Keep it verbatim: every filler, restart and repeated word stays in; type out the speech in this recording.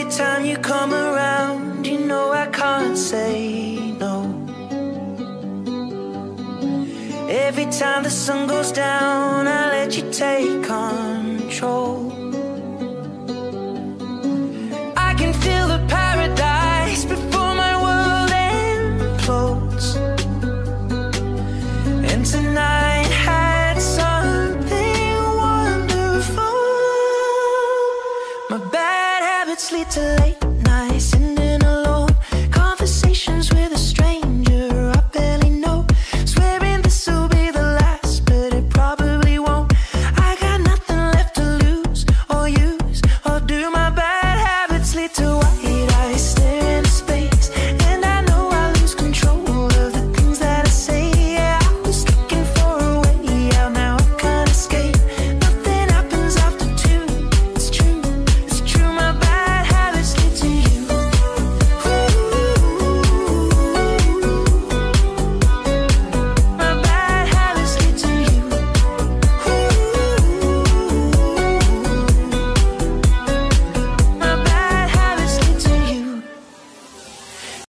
Every time you come around, you know I can't say no. Every time the sun goes down, I let you take control. I can feel the paradise before my world implodes. And tonight had something wonderful. My bad habits lead to late nights and